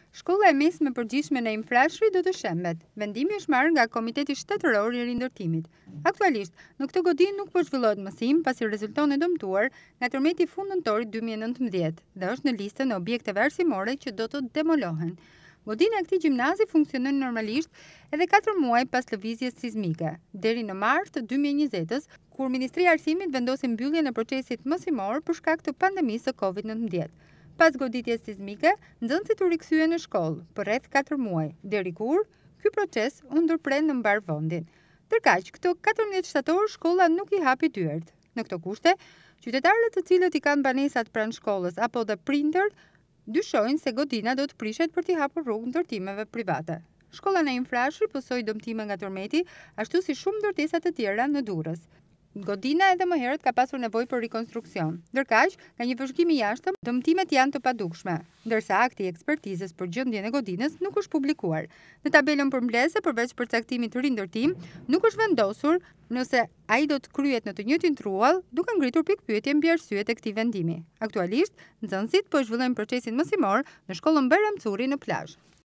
Shkolla e mesme përgjithshme Naim Frashëri do të shembet. Vendimi është marrë nga Komiteti Shtetëror i Rindërtimit. Aktualisht, në këtë godinë nuk po zhvillohet mësim pasi rezulton e dëmtuar nga tërmeti fundëntorit 2019 dhe është në listën e objekteve arsimore që do të demolohen. Godina e këtij gjimnazi funksionon normalisht edhe 4 muaj pas lëvizjes sismike, deri në mars të 2020-s, kur Ministria e Arsimit vendosi mbylljen e procesit mësimor për shkak të pandemisë së COVID-19. Pas goditjes sismike, nxënësit u rikthyen në shkollë për rreth 4 muaj, deri kur ky proces u ndërprer në mbar vendin. Ndërkaq, këto 14 shtator shkolla nuk i hapi dyert. Në këto kushte, qytetarët të cilët i kanë banesat pranë shkollës apo dhe prindër dyshojnë se godina do të prishet për t'i hapur rrugë ndërtimeve private. Shkolla Naim Frashëri pësoi dëmtime nga tërmeti, ashtu si shumë ndërtesa të tjera në Durrës. Godina edhe më herët ka pasur nevojë për rikonstruksion. Ndërkaq, nga një vëzhgim i jashtëm, dëmtimet janë të padukshme, ndërsa akti i ekspertizës për gjendjen e godinës nuk është publikuar. Në tabelën përmbledhëse, përveç përcaktimit të rindërtim, nuk është vendosur nëse ai do të kryhet në të njëjtin truall, duke ngritur pikpyetje mbi arsyet e këtij vendimi. Aktualisht, nxënësit po zhvillojnë procesin mësimor në shkollën Bayram Curri në Plazh.